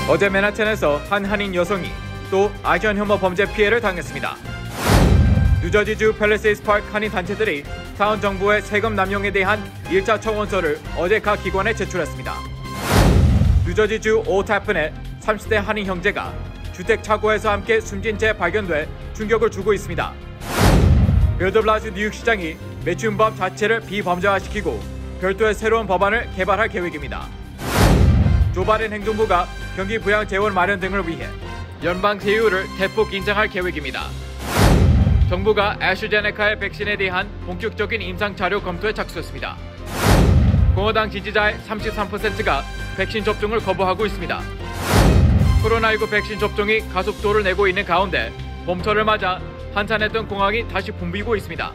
어제 맨하탄에서 한 한인 여성이 또 아시안 혐오 범죄 피해를 당했습니다. 뉴저지주 팰리세이드 파크 한인 단체들이 타운 정부의 세금 남용에 대한 1차 청원서를 어제 각 기관에 제출했습니다. 뉴저지주 오타픈의 30대 한인 형제가 주택 차고에서 함께 숨진 채 발견돼 충격을 주고 있습니다. 빌더블라즈 뉴욕시장이 매춘법 자체를 비범죄화시키고 별도의 새로운 법안을 개발할 계획입니다. 조 바이든 행정부가 경기 부양 재원 마련 등을 위해 연방 세율을 대폭 인상할 계획입니다. 정부가 애스트라제네카의 백신에 대한 본격적인 임상 자료 검토에 착수했습니다. 공화당 지지자의 33%가 백신 접종을 거부하고 있습니다. 코로나19 백신 접종이 가속도를 내고 있는 가운데 봄철을 맞아 한산했던 공항이 다시 붐비고 있습니다.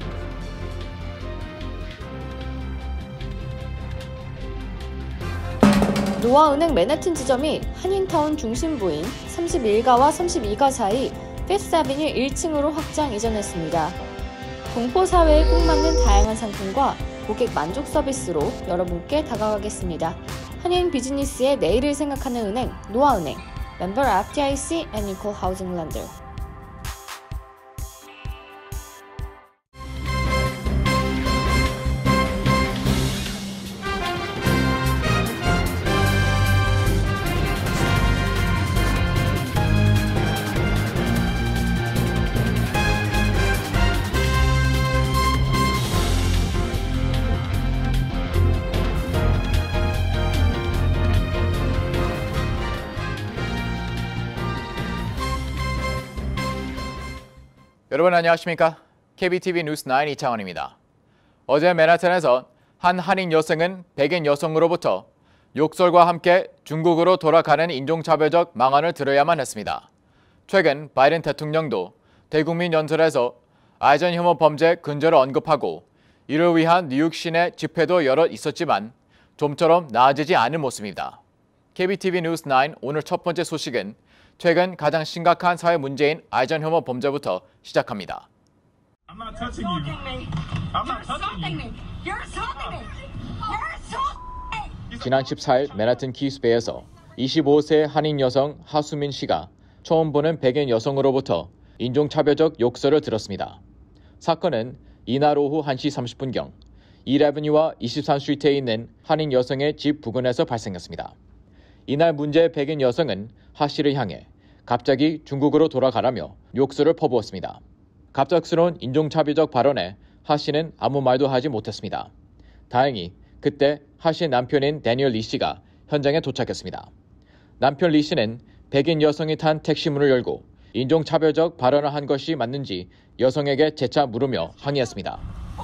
노아은행 맨해튼 지점이 한인타운 중심부인 31가와 32가 사이 피프스 애비뉴 1층으로 확장 이전했습니다. 동포사회에 꼭 맞는 다양한 상품과 고객 만족 서비스로 여러분께 다가가겠습니다. 한인 비즈니스의 내일을 생각하는 은행 노아은행, 멤버 FDIC and Equal Housing Lender. 여러분 안녕하십니까? KBTV 뉴스 9 이창원입니다. 어제 맨하탄에서 한 한인 여성은 백인 여성으로부터 욕설과 함께 중국으로 돌아가는 인종차별적 망언을 들어야만 했습니다. 최근 바이든 대통령도 대국민 연설에서 아시안 혐오 범죄 근절을 언급하고 이를 위한 뉴욕 시내 집회도 여럿 있었지만 좀처럼 나아지지 않은 모습입니다. KBTV 뉴스 9 오늘 첫 번째 소식은 최근 가장 심각한 사회 문제인 아시안 혐오 범죄부터 시작합니다. I'm not touching you. I'm not touching you. You're assaulting me. You're assaulting me. 지난 14일 맨하튼 키스베이에서 25세 한인 여성 하수민 씨가 처음 보는 백인 여성으로부터 인종차별적 욕설을 들었습니다. 사건은 이날 오후 1시 30분경 1애버뉴와 23스트리트에 있는 한인 여성의 집 부근에서 발생했습니다. 이날 문제의 백인 여성은 하 씨를 향해 갑자기 중국으로 돌아가라며 욕설을 퍼부었습니다. 갑작스러운 인종차별적 발언에 하 씨는 아무 말도 하지 못했습니다. 다행히 그때 하 씨의 남편인 데니얼 리 씨가 현장에 도착했습니다. 남편 리 씨는 백인 여성이 탄 택시 문을 열고 인종차별적 발언을 한 것이 맞는지 여성에게 재차 물으며 항의했습니다.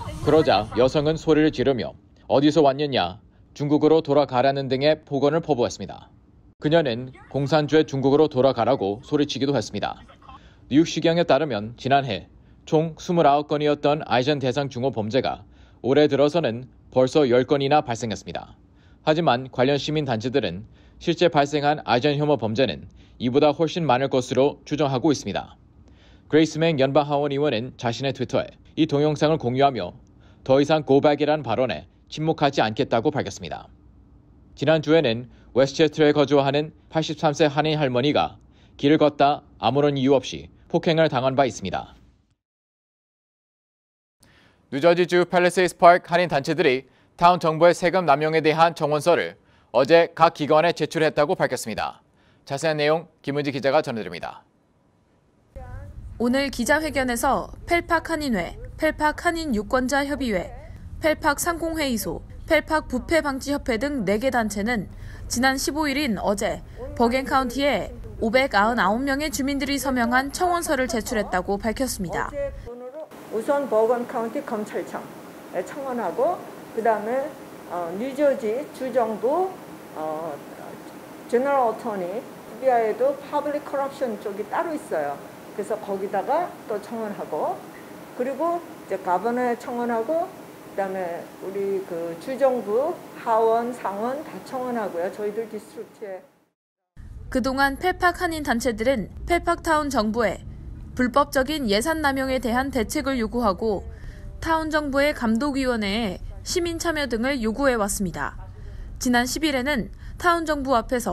그러자 여성은 소리를 지르며 어디서 왔느냐, 중국으로 돌아가라는 등의 폭언을 퍼부었습니다. 그녀는 공산주의 중국으로 돌아가라고 소리치기도 했습니다. 뉴욕시경에 따르면 지난해 총 29건이었던 아시안 대상 중호 범죄가 올해 들어서는 벌써 10건이나 발생했습니다. 하지만 관련 시민단체들은 실제 발생한 아시안 혐오 범죄는 이보다 훨씬 많을 것으로 추정하고 있습니다. 그레이스 맥 연방하원 의원은 자신의 트위터에 이 동영상을 공유하며 더 이상 고백이란 발언에 침묵하지 않겠다고 밝혔습니다. 지난주에는 웨스트체스터에 거주하는 83세 한인 할머니가 길을 걷다 아무런 이유 없이 폭행을 당한 바 있습니다. 뉴저지주 팰리세이드 파크 한인 단체들이 타운 정부의 세금 남용에 대한 청원서를 어제 각 기관에 제출했다고 밝혔습니다. 자세한 내용 김은지 기자가 전해드립니다. 오늘 기자회견에서 펠팍 한인회, 펠팍 한인 유권자 협의회, 펠팍 상공회의소, 펠팍 부패방지협회 등 4개 단체는 지난 15일인 어제 버겐 카운티에 599명의 주민들이 서명한 청원서를 제출했다고 밝혔습니다. 우선 버건 카운티 검찰청에 청원하고 그다음에 뉴저지 주정부 제너럴 어터니 FBI에도 퍼블릭 커럽션 쪽이 따로 있어요. 그래서 거기다가 또 청원하고 그리고 이제 가버너에 청원하고 그다음에 우리 그 주정부 하원 상원 다 청원하고요. 저희들 디스트릭트에. 그동안 펠팍 한인 단체들은 펠팍 타운 정부에 불법적인 예산 남용에 대한 대책을 요구하고 타운 정부의 감독위원회에 시민 참여 등을 요구해 왔습니다. 지난 10일에는 타운 정부 앞에서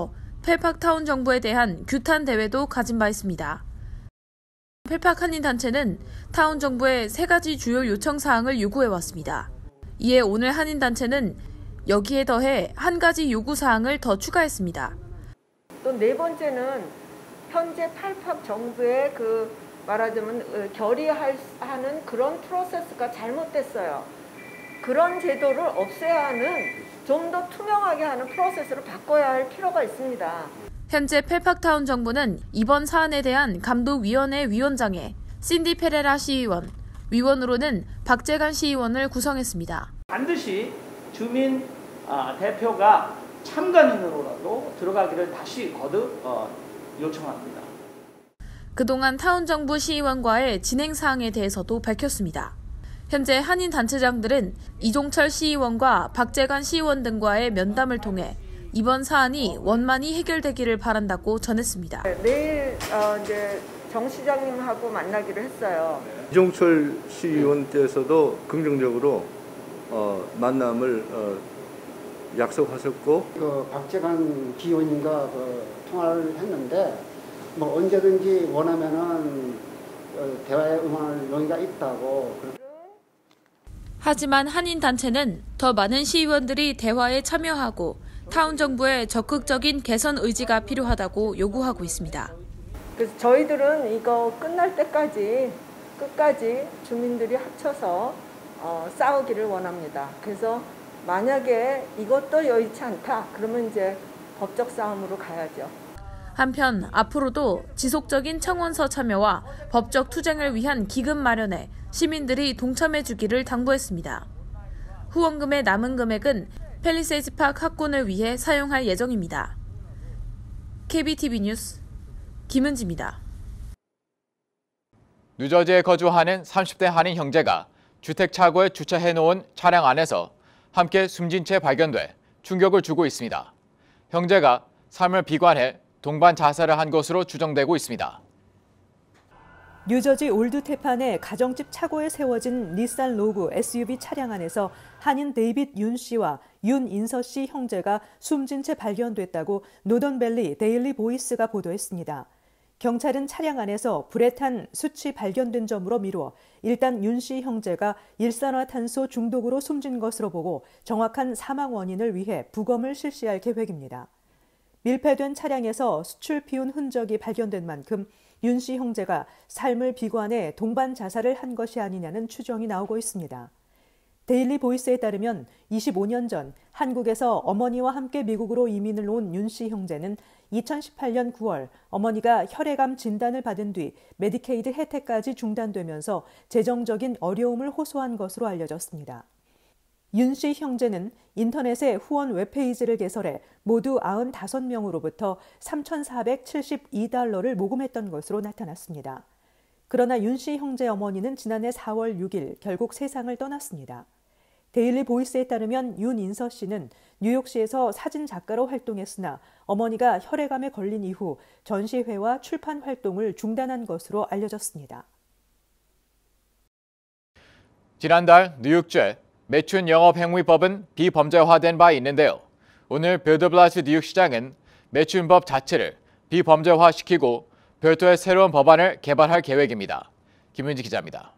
펠팍타운 정부에 대한 규탄 대회도 가진 바 있습니다. 펠팍 한인단체는 타운 정부에 3가지 주요 요청 사항을 요구해왔습니다. 이에 오늘 한인단체는 여기에 더해 1가지 요구 사항을 더 추가했습니다. 또 4번째는 현재 펠팍 정부의 말하자면 결의하는 그런 프로세스가 잘못됐어요. 그런 제도를 없애야 하는, 좀 더 투명하게 하는 프로세스로 바꿔야 할 필요가 있습니다. 현재 펠팍타운 정부는 이번 사안에 대한 감독위원회 위원장에 신디 페레라 시의원, 위원으로는 박재관 시의원을 구성했습니다. 반드시 주민 대표가 참관인으로라도 들어가기를 다시 거듭 요청합니다. 그동안 타운 정부 시의원과의 진행 사항에 대해서도 밝혔습니다. 현재 한인 단체장들은 이종철 시의원과 박재관 시의원 등과의 면담을 통해 이번 사안이 원만히 해결되기를 바란다고 전했습니다. 내일 이제 정 시장님하고 만나기로 했어요. 이종철 시의원께서도 긍정적으로 만남을 약속하셨고, 박재관 기의원님과 통화를 했는데 언제든지 원하면은 대화에 응할 용의가 있다고. 하지만 한인단체는 더 많은 시의원들이 대화에 참여하고 타운 정부의 적극적인 개선 의지가 필요하다고 요구하고 있습니다. 그래서 저희들은 이거 끝날 때까지 끝까지 주민들이 합쳐서 싸우기를 원합니다. 그래서 만약에 이것도 여의치 않다, 그러면 이제 법적 싸움으로 가야죠. 한편 앞으로도 지속적인 청원서 참여와 법적 투쟁을 위한 기금 마련에 시민들이 동참해 주기를 당부했습니다. 후원금의 남은 금액은 팰리세이드 파크 확군을 위해 사용할 예정입니다. KBTV 뉴스 김은지입니다. 뉴저지에 거주하는 30대 한인 형제가 주택 차고에 주차해놓은 차량 안에서 함께 숨진 채 발견돼 충격을 주고 있습니다. 형제가 삶을 비관해 동반 자살을 한 것으로 추정되고 있습니다. 뉴저지 올드테판의 가정집 차고에 세워진 닛산 로그 SUV 차량 안에서 한인 데이빗 윤 씨와 윤인서 씨 형제가 숨진 채 발견됐다고 노던밸리 데일리 보이스가 보도했습니다. 경찰은 차량 안에서 불에 탄 숯이 발견된 점으로 미루어 일단 윤 씨 형제가 일산화탄소 중독으로 숨진 것으로 보고 정확한 사망 원인을 위해 부검을 실시할 계획입니다. 밀폐된 차량에서 숯을 피운 흔적이 발견된 만큼 윤 씨 형제가 삶을 비관해 동반 자살을 한 것이 아니냐는 추정이 나오고 있습니다. 데일리 보이스에 따르면 25년 전 한국에서 어머니와 함께 미국으로 이민을 온 윤 씨 형제는 2018년 9월 어머니가 혈액암 진단을 받은 뒤 메디케이드 혜택까지 중단되면서 재정적인 어려움을 호소한 것으로 알려졌습니다. 윤 씨 형제는 인터넷에 후원 웹페이지를 개설해 모두 95명으로부터 3,472달러를 모금했던 것으로 나타났습니다. 그러나 윤 씨 형제 어머니는 지난해 4월 6일 결국 세상을 떠났습니다. 데일리 보이스에 따르면 윤인서 씨는 뉴욕시에서 사진 작가로 활동했으나 어머니가 혈액암에 걸린 이후 전시회와 출판 활동을 중단한 것으로 알려졌습니다. 지난달 뉴욕주의 매춘 영업행위법은 비범죄화된 바 있는데요. 오늘 빌 드 블라시오 뉴욕시장은 매춘법 자체를 비범죄화시키고 별도의 새로운 법안을 개발할 계획입니다. 김은지 기자입니다.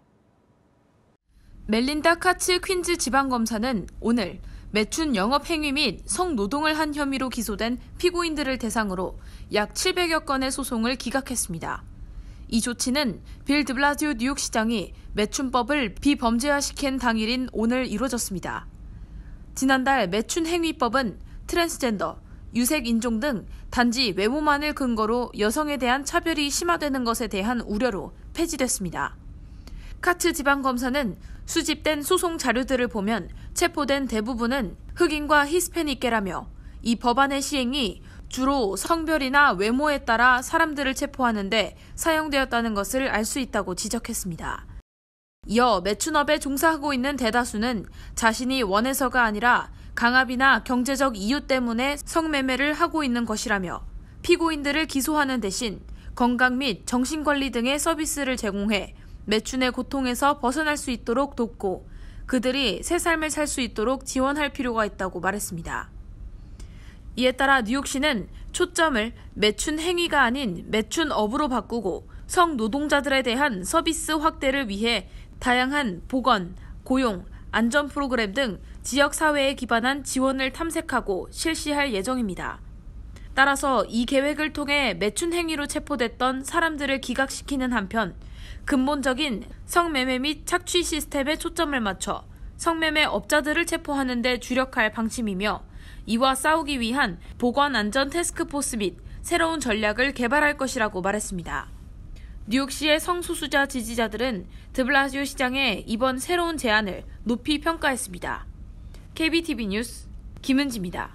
멜린다 카츠 퀸즈 지방검사는 오늘 매춘 영업행위 및 성노동을 한 혐의로 기소된 피고인들을 대상으로 약 700여 건의 소송을 기각했습니다. 이 조치는 빌 드 블라시오 뉴욕시장이 매춘법을 비범죄화시킨 당일인 오늘 이루어졌습니다. 지난달 매춘행위법은 트랜스젠더, 유색인종 등 단지 외모만을 근거로 여성에 대한 차별이 심화되는 것에 대한 우려로 폐지됐습니다. 카츠 지방검사는 수집된 소송 자료들을 보면 체포된 대부분은 흑인과 히스패닉계라며 이 법안의 시행이 주로 성별이나 외모에 따라 사람들을 체포하는데 사용되었다는 것을 알 수 있다고 지적했습니다. 이어 매춘업에 종사하고 있는 대다수는 자신이 원해서가 아니라 강압이나 경제적 이유 때문에 성매매를 하고 있는 것이라며 피고인들을 기소하는 대신 건강 및 정신관리 등의 서비스를 제공해 매춘의 고통에서 벗어날 수 있도록 돕고 그들이 새 삶을 살 수 있도록 지원할 필요가 있다고 말했습니다. 이에 따라 뉴욕시는 초점을 매춘 행위가 아닌 매춘업으로 바꾸고 성노동자들에 대한 서비스 확대를 위해 다양한 보건, 고용, 안전 프로그램 등 지역사회에 기반한 지원을 탐색하고 실시할 예정입니다. 따라서 이 계획을 통해 매춘 행위로 체포됐던 사람들을 기각시키는 한편 근본적인 성매매 및 착취 시스템에 초점을 맞춰 성매매 업자들을 체포하는 데 주력할 방침이며 이와 싸우기 위한 보건안전 태스크포스 및 새로운 전략을 개발할 것이라고 말했습니다. 뉴욕시의 성소수자 지지자들은 드블라시오 시장의 이번 새로운 제안을 높이 평가했습니다. KBTV 뉴스 김은지입니다.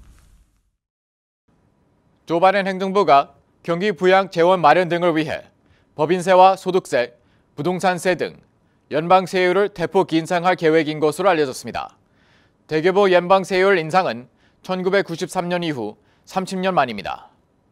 조 바이든 행정부가 경기 부양 재원 마련 등을 위해 법인세와 소득세, 부동산세 등 연방 세율을 대폭 인상할 계획인 것으로 알려졌습니다. 대규모 연방 세율 인상은 1993년 이후 30년 만입니다.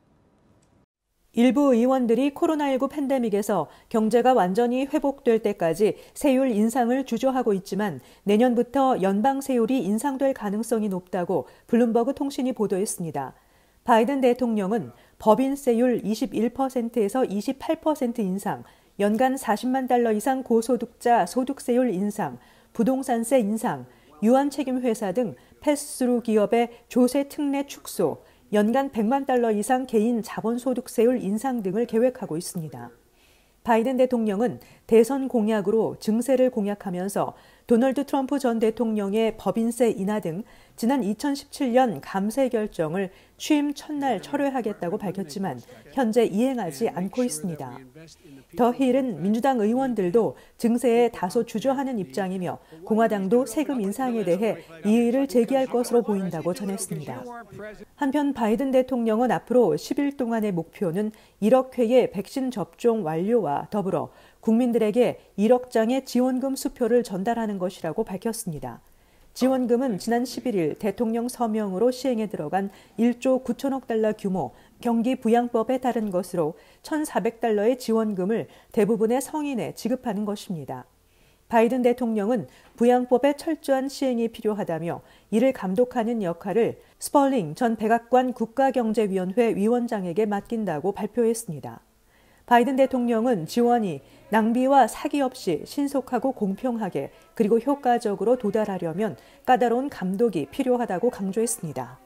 일부 의원들이 코로나19 팬데믹에서 경제가 완전히 회복될 때까지 세율 인상을 주저하고 있지만 내년부터 연방 세율이 인상될 가능성이 높다고 블룸버그 통신이 보도했습니다. 바이든 대통령은 법인세율 21%에서 28% 인상, 연간 40만 달러 이상 고소득자 소득세율 인상, 부동산세 인상, 유한 책임 회사 등 패스스루 기업의 조세 특례 축소, 연간 100만 달러 이상 개인 자본소득세율 인상 등을 계획하고 있습니다. 바이든 대통령은 대선 공약으로 증세를 공약하면서 도널드 트럼프 전 대통령의 법인세 인하 등 지난 2017년 감세 결정을 취임 첫날 철회하겠다고 밝혔지만 현재 이행하지 않고 있습니다. 더 힐은 민주당 의원들도 증세에 다소 주저하는 입장이며 공화당도 세금 인상에 대해 이의를 제기할 것으로 보인다고 전했습니다. 한편 바이든 대통령은 앞으로 10일 동안의 목표는 1억 회의 백신 접종 완료와 더불어 국민들에게 1억 장의 지원금 수표를 전달하는 것이라고 밝혔습니다. 지원금은 지난 11일 대통령 서명으로 시행에 들어간 1조 9천억 달러 규모 경기 부양법에 따른 것으로 1,400달러의 지원금을 대부분의 성인에 지급하는 것입니다. 바이든 대통령은 부양법의 철저한 시행이 필요하다며 이를 감독하는 역할을 스펄링 전 백악관 국가경제위원회 위원장에게 맡긴다고 발표했습니다. 바이든 대통령은 지원이 낭비와 사기 없이 신속하고 공평하게 그리고 효과적으로 도달하려면 까다로운 감독이 필요하다고 강조했습니다.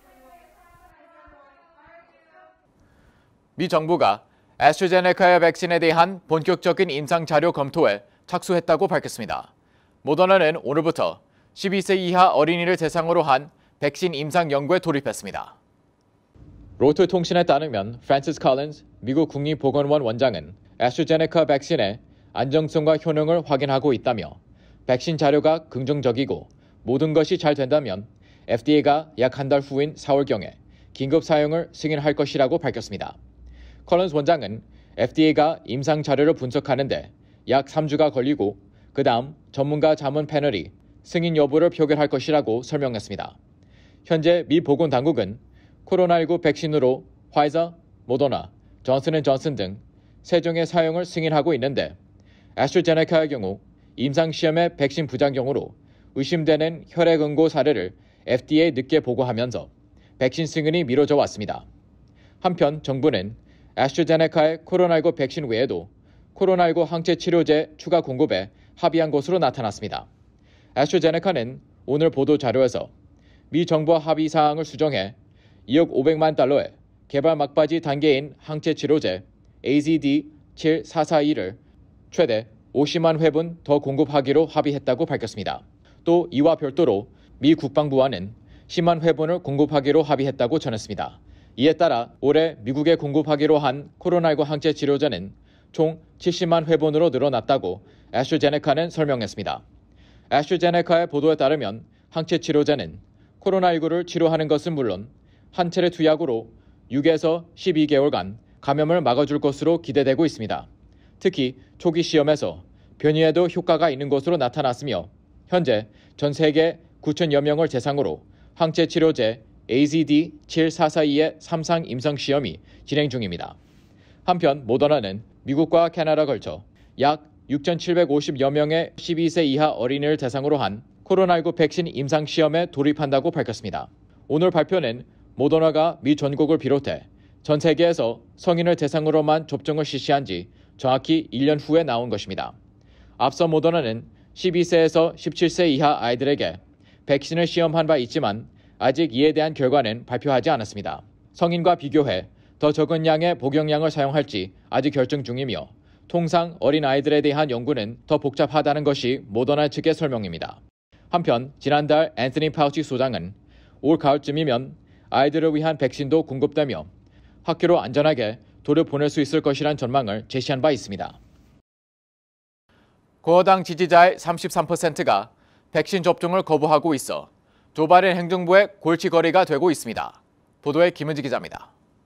미 정부가 애스트라제네카의 백신에 대한 본격적인 임상 자료 검토에 착수했다고 밝혔습니다. 모더나는 오늘부터 12세 이하 어린이를 대상으로 한 백신 임상 연구에 돌입했습니다. 로이터 통신에 따르면 프란시스 컬린스 미국 국립보건원 원장은 애스트라제네카 백신의 안정성과 효능을 확인하고 있다며 백신 자료가 긍정적이고 모든 것이 잘 된다면 FDA가 약 한 달 후인 4월경에 긴급 사용을 승인할 것이라고 밝혔습니다. 컬린스 원장은 FDA가 임상 자료를 분석하는데 약 3주가 걸리고 그 다음 전문가 자문 패널이 승인 여부를 표결할 것이라고 설명했습니다. 현재 미 보건당국은 코로나19 백신으로 화이저, 모더나, 존슨앤존슨 등 3종의 사용을 승인하고 있는데 애스트라제네카의 경우 임상시험의 백신 부작용으로 의심되는 혈액응고 사례를 FDA에 늦게 보고하면서 백신 승인이 미뤄져 왔습니다. 한편 정부는 애스트라제네카의 코로나19 백신 외에도 코로나19 항체 치료제 추가 공급에 합의한 것으로 나타났습니다. 애스트라제네카는 오늘 보도 자료에서 미 정부와 합의 사항을 수정해 2억 500만 달러의 개발 막바지 단계인 항체 치료제 AZD7442를 최대 50만 회분 더 공급하기로 합의했다고 밝혔습니다. 또 이와 별도로 미 국방부와는 10만 회분을 공급하기로 합의했다고 전했습니다. 이에 따라 올해 미국에 공급하기로 한 코로나19 항체 치료제는 총 70만 회분으로 늘어났다고 애스트라제네카는 설명했습니다. 애스트라제네카의 보도에 따르면 항체 치료제는 코로나19를 치료하는 것은 물론 한 차례 투약으로 6에서 12개월간 감염을 막아줄 것으로 기대되고 있습니다. 특히 초기 시험에서 변이에도 효과가 있는 것으로 나타났으며 현재 전 세계 9천여 명을 대상으로 항체 치료제 AZD7442의 3상 임상 시험이 진행 중입니다. 한편 모더나는 미국과 캐나다 걸쳐 약 6,750여 명의 12세 이하 어린이를 대상으로 한 코로나19 백신 임상 시험에 돌입한다고 밝혔습니다. 오늘 발표는 모더나가 미 전국을 비롯해 전 세계에서 성인을 대상으로만 접종을 실시한 지 정확히 1년 후에 나온 것입니다. 앞서 모더나는 12세에서 17세 이하 아이들에게 백신을 시험한 바 있지만 아직 이에 대한 결과는 발표하지 않았습니다. 성인과 비교해 더 적은 양의 복용량을 사용할지 아직 결정 중이며 통상 어린 아이들에 대한 연구는 더 복잡하다는 것이 모더나 측의 설명입니다. 한편 지난달 앤서니 파우치 소장은 올 가을쯤이면 아이들을 위한 백신도 공급되며 학교로 안전하게 돌을 보낼 수 있을 것이란 전망을 제시한 바 있습니다. 공화당 지지자의 33%가 백신 접종을 거부하고 있어 조 바이든 행정부의 골칫거리가 되고 있습니다. 보도에 김은지 기자입니다.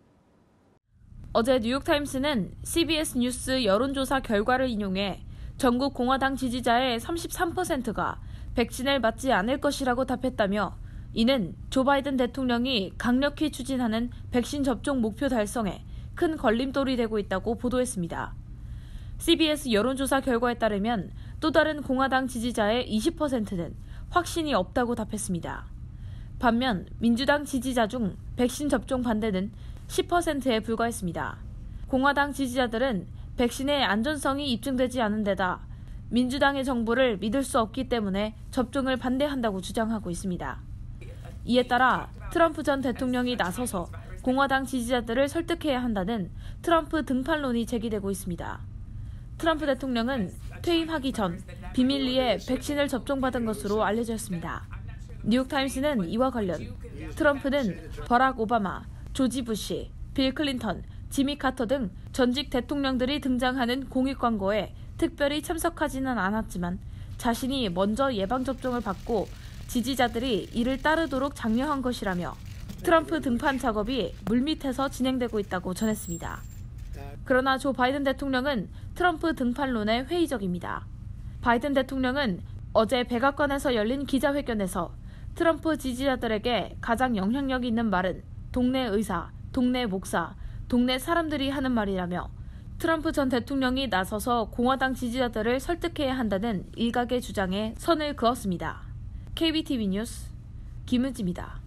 어제 뉴욕타임스는 CBS 뉴스 여론조사 결과를 인용해 전국 공화당 지지자의 33%가 백신을 맞지 않을 것이라고 답했다며 이는 조 바이든 대통령이 강력히 추진하는 백신 접종 목표 달성에 큰 걸림돌이 되고 있다고 보도했습니다. CBS 여론조사 결과에 따르면 또 다른 공화당 지지자의 20%는 확신이 없다고 답했습니다. 반면 민주당 지지자 중 백신 접종 반대는 10%에 불과했습니다. 공화당 지지자들은 백신의 안전성이 입증되지 않은 데다 민주당의 정부를 믿을 수 없기 때문에 접종을 반대한다고 주장하고 있습니다. 이에 따라 트럼프 전 대통령이 나서서 공화당 지지자들을 설득해야 한다는 트럼프 등판론이 제기되고 있습니다. 트럼프 대통령은 퇴임하기 전 비밀리에 백신을 접종받은 것으로 알려졌습니다. 뉴욕타임스는 이와 관련 트럼프는 버락 오바마, 조지 부시, 빌 클린턴, 지미 카터 등 전직 대통령들이 등장하는 공익 광고에 특별히 참석하지는 않았지만 자신이 먼저 예방접종을 받고 지지자들이 이를 따르도록 장려한 것이라며 트럼프 등판 작업이 물밑에서 진행되고 있다고 전했습니다. 그러나 조 바이든 대통령은 트럼프 등판론에 회의적입니다. 바이든 대통령은 어제 백악관에서 열린 기자회견에서 트럼프 지지자들에게 가장 영향력 있는 말은 동네 의사, 동네 목사, 동네 사람들이 하는 말이라며 트럼프 전 대통령이 나서서 공화당 지지자들을 설득해야 한다는 일각의 주장에 선을 그었습니다. KBTV 뉴스 김은지입니다.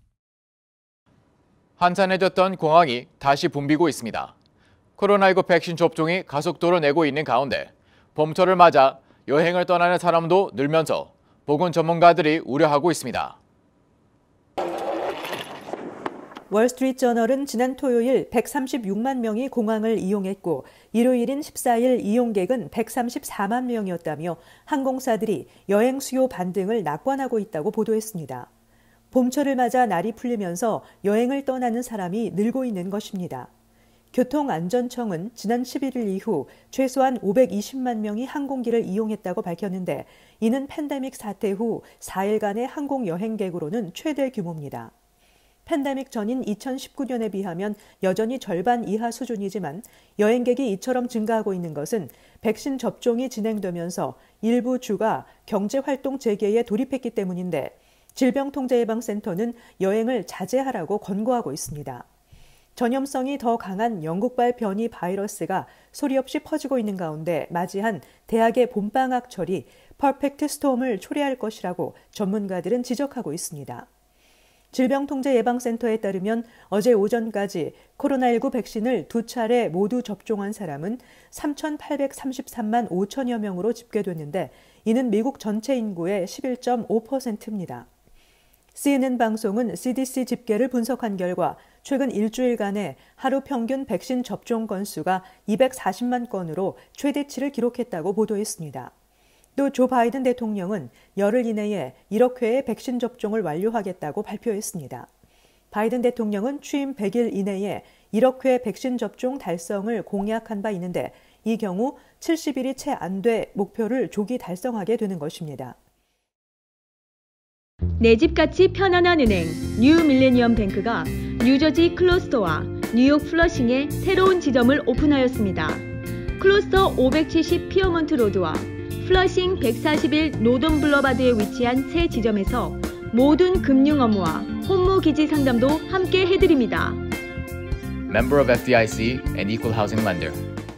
한산해졌던 공항이 다시 붐비고 있습니다. 코로나19 백신 접종이 가속도를 내고 있는 가운데 봄철을 맞아 여행을 떠나는 사람도 늘면서 보건 전문가들이 우려하고 있습니다. 월스트리트저널은 지난 토요일 136만 명이 공항을 이용했고 일요일인 14일 이용객은 134만 명이었다며 항공사들이 여행 수요 반등을 낙관하고 있다고 보도했습니다. 봄철을 맞아 날이 풀리면서 여행을 떠나는 사람이 늘고 있는 것입니다. 교통안전청은 지난 11일 이후 최소한 520만 명이 항공기를 이용했다고 밝혔는데 이는 팬데믹 사태 후 4일간의 항공 여행객으로는 최대 규모입니다. 팬데믹 전인 2019년에 비하면 여전히 절반 이하 수준이지만 여행객이 이처럼 증가하고 있는 것은 백신 접종이 진행되면서 일부 주가 경제활동 재개에 돌입했기 때문인데 질병통제예방센터는 여행을 자제하라고 권고하고 있습니다. 전염성이 더 강한 영국발 변이 바이러스가 소리 없이 퍼지고 있는 가운데 맞이한 대학의 봄방학철이 퍼펙트 스톰을 초래할 것이라고 전문가들은 지적하고 있습니다. 질병통제예방센터에 따르면 어제 오전까지 코로나19 백신을 2차례 모두 접종한 사람은 3,833만 5천여 명으로 집계됐는데 이는 미국 전체 인구의 11.5%입니다. CNN 방송은 CDC 집계를 분석한 결과 최근 일주일간의 하루 평균 백신 접종 건수가 240만 건으로 최대치를 기록했다고 보도했습니다. 또 조 바이든 대통령은 열흘 이내에 1억 회의 백신 접종을 완료하겠다고 발표했습니다. 바이든 대통령은 취임 100일 이내에 1억 회 백신 접종 달성을 공약한 바 있는데 이 경우 70일이 채 안 돼 목표를 조기 달성하게 되는 것입니다. 내 집같이 편안한 은행 뉴 밀레니엄 뱅크가 뉴저지 클로스터와 뉴욕 플러싱에 새로운 지점을 오픈하였습니다. 클로스터 570 피어먼트 로드와 플러싱 141 노던 블러바드에 위치한 새 지점에서 모든 금융 업무와 혼무 기지 상담도 함께 해드립니다. Member of FDIC and Equal Housing Lender.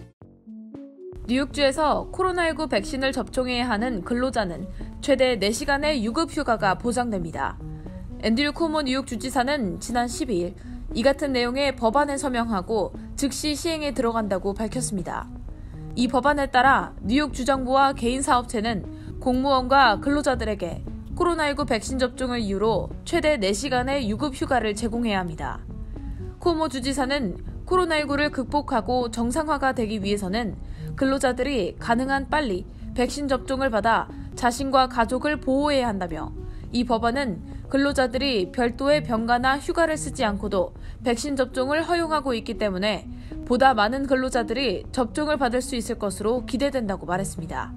뉴욕주에서 코로나19 백신을 접종해야 하는 근로자는 최대 4시간의 유급 휴가가 보장됩니다. 앤드류 코모 뉴욕 주지사는 지난 12일 이 같은 내용의 법안에 서명하고 즉시 시행에 들어간다고 밝혔습니다. 이 법안에 따라 뉴욕 주정부와 개인 사업체는 공무원과 근로자들에게 코로나19 백신 접종을 이유로 최대 4시간의 유급 휴가를 제공해야 합니다. 코모 주지사는 코로나19를 극복하고 정상화가 되기 위해서는 근로자들이 가능한 빨리 백신 접종을 받아 자신과 가족을 보호해야 한다며 이 법안은 근로자들이 별도의 병가나 휴가를 쓰지 않고도 백신 접종을 허용하고 있기 때문에 보다 많은 근로자들이 접종을 받을 수 있을 것으로 기대된다고 말했습니다.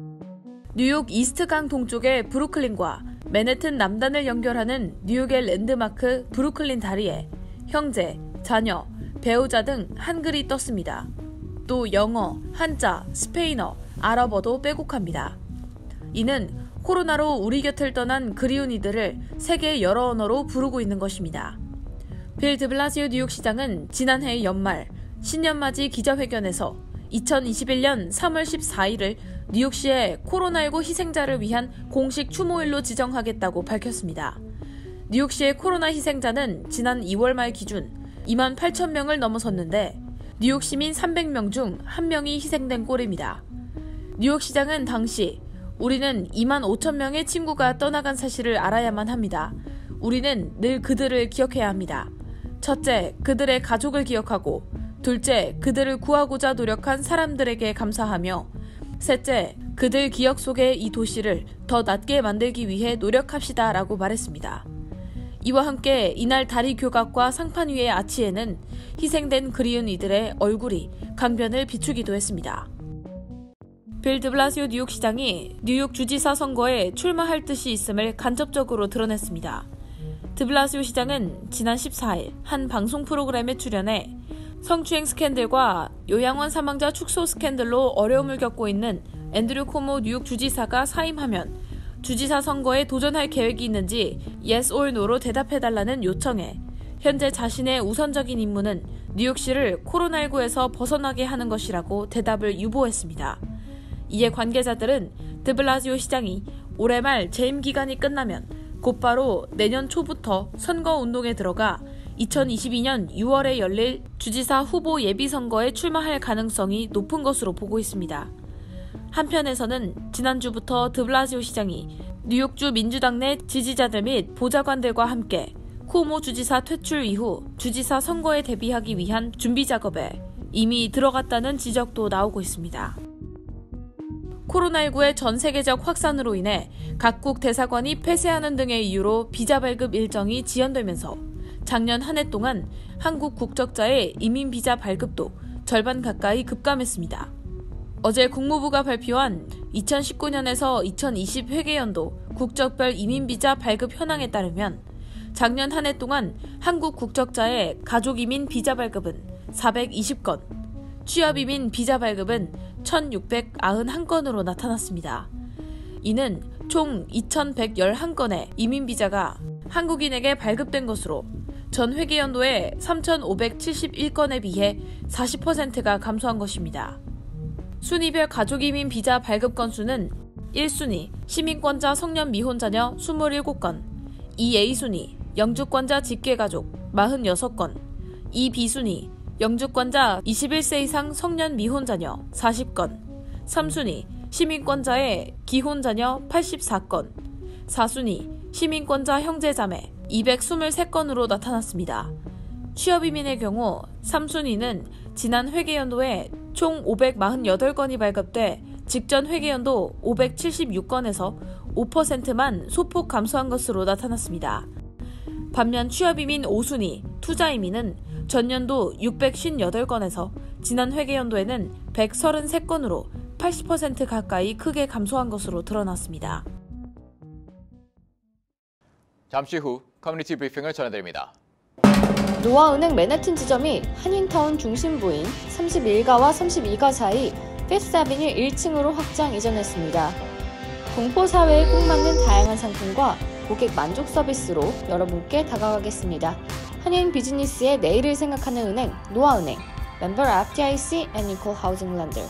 뉴욕 이스트강 동쪽의 브루클린과 맨해튼 남단을 연결하는 뉴욕의 랜드마크 브루클린 다리에 형제, 자녀, 배우자 등 한글이 떴습니다. 또 영어, 한자, 스페인어, 아랍어도 빼곡합니다. 이는 코로나로 우리 곁을 떠난 그리운 이들을 세계 여러 언어로 부르고 있는 것입니다. 빌 드블라시오 뉴욕시장은 지난해 연말 신년맞이 기자회견에서 2021년 3월 14일을 뉴욕시의 코로나19 희생자를 위한 공식 추모일로 지정하겠다고 밝혔습니다. 뉴욕시의 코로나 희생자는 지난 2월 말 기준 2만 8천 명을 넘어섰는데 뉴욕 시민 300명 중 1명이 희생된 꼴입니다. 뉴욕시장은 당시 우리는 2만 5천 명의 친구가 떠나간 사실을 알아야만 합니다. 우리는 늘 그들을 기억해야 합니다. 첫째, 그들의 가족을 기억하고 둘째, 그들을 구하고자 노력한 사람들에게 감사하며 셋째, 그들 기억 속의 이 도시를 더 낫게 만들기 위해 노력합시다 라고 말했습니다. 이와 함께 이날 다리 교각과 상판 위의 아치에는 희생된 그리운 이들의 얼굴이 강변을 비추기도 했습니다. 빌 드블라시오 뉴욕시장이 뉴욕 주지사 선거에 출마할 뜻이 있음을 간접적으로 드러냈습니다. 드블라시오 시장은 지난 14일 한 방송 프로그램에 출연해 성추행 스캔들과 요양원 사망자 축소 스캔들로 어려움을 겪고 있는 앤드류 코모 뉴욕 주지사가 사임하면 주지사 선거에 도전할 계획이 있는지 yes or no로 대답해달라는 요청에 현재 자신의 우선적인 임무는 뉴욕시를 코로나19에서 벗어나게 하는 것이라고 대답을 유보했습니다. 이에 관계자들은 드블라시오 시장이 올해 말 재임 기간이 끝나면 곧바로 내년 초부터 선거운동에 들어가 2022년 6월에 열릴 주지사 후보 예비선거에 출마할 가능성이 높은 것으로 보고 있습니다. 한편에서는 지난주부터 드블라시오 시장이 뉴욕주 민주당 내 지지자들 및 보좌관들과 함께 코모 주지사 퇴출 이후 주지사 선거에 대비하기 위한 준비 작업에 이미 들어갔다는 지적도 나오고 있습니다. 코로나19의 전 세계적 확산으로 인해 각국 대사관이 폐쇄하는 등의 이유로 비자 발급 일정이 지연되면서 작년 한 해 동안 한국 국적자의 이민 비자 발급도 절반 가까이 급감했습니다. 어제 국무부가 발표한 2019년에서 2020 회계연도 국적별 이민 비자 발급 현황에 따르면 작년 한 해 동안 한국 국적자의 가족 이민 비자 발급은 420건, 취업 이민 비자 발급은 1,691건으로 나타났습니다. 이는 총 2,111건의 이민 비자가 한국인에게 발급된 것으로 전 회계연도의 3,571건에 비해 40%가 감소한 것입니다. 순위별 가족이민 비자 발급 건수는 1순위 시민권자 성년 미혼자녀 27건, 2A순위 영주권자 직계가족 46건, 2B순위 영주권자 21세 이상 성년 미혼자녀 40건, 3순위 시민권자의 기혼자녀 84건, 4순위 시민권자 형제자매 223건으로 나타났습니다. 취업이민의 경우 3순위는 지난 회계연도에 총 548건이 발급돼 직전 회계연도 576건에서 5%만 소폭 감소한 것으로 나타났습니다. 반면 취업이민 5순위 투자이민은 전년도 658건에서 지난 회계연도에는 133건으로 80% 가까이 크게 감소한 것으로 드러났습니다. 잠시 후 커뮤니티 브리핑을 전해드립니다. 노아은행 맨해튼 지점이 한인타운 중심부인 31가와 32가 사이 피프스 아비뉴 1층으로 확장 이전했습니다. 공포 사회에 꼭 맞는 다양한 상품과 고객 만족 서비스로 여러분께 다가가겠습니다. 한인 비즈니스의 내일을 생각하는 은행 노아은행, 멤버 FDIC and Equal Housing Lender.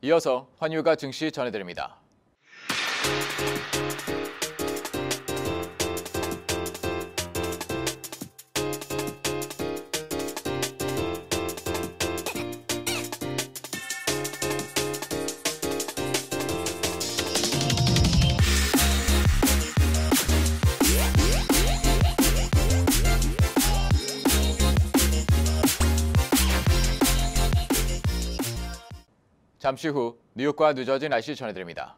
이어서 환율과 증시 전해드립니다. 잠시 후 뉴욕과 뉴저지 날씨 전해드립니다.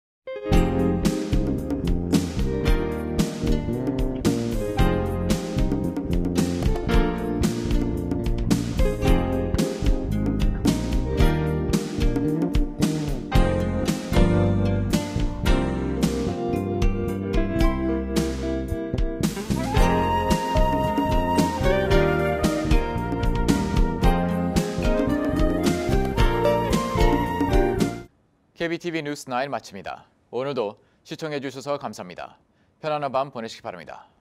KBTV 뉴스 9 마칩니다. 오늘도 시청해 주셔서 감사합니다. 편안한 밤 보내시기 바랍니다.